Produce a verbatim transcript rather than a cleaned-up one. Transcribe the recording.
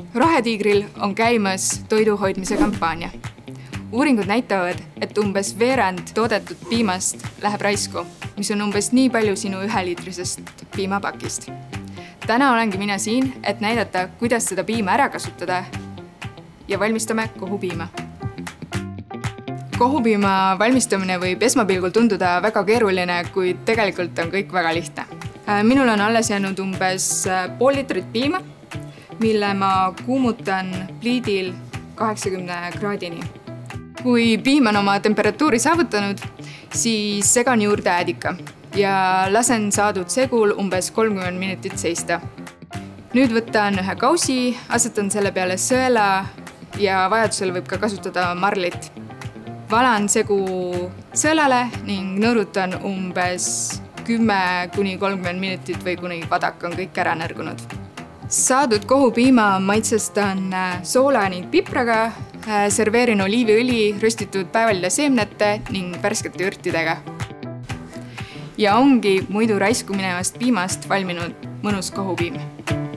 Rohetiigril on käimas toidu hoidmise kampaania. Uuringud näitavad, et umbes veerand toodetud piimast läheb raisku, mis on umbes nii palju sinu üheliitrisest piimapakist. Täna olengi mina siin, et näidata, kuidas seda piima ära kasutada ja valmistame kohupiima. Kohupiima valmistamine võib esmapilgul tunduda väga keeruline, kuid tegelikult on kõik väga lihtne. Minul on alles jäänud umbes pool liitrit piima, mille ma kuumutan pliidil kaheksakümne kraadini. Kui piim on oma temperatuuri saavutanud, siis segan juurde äädika ja lasen saadud segul umbes kolmkümmend minutit seista. Nüüd võtan ühe kausi, asetan selle peale sõela ja vajadusel võib ka kasutada marlit. Valan segu sõelale ning nõõrutan umbes kümme kuni kolmkümmend minutit või kuni vadak on kõik ära nõrgunud. Saadud kohupiima maitsestan soola ning pipraga, serveerin oliiviõli, röstitud päevalille seemnete ning värskete ürtidega. Ja ongi muidu raisku minevast piimast valminud mõnus kohupiim.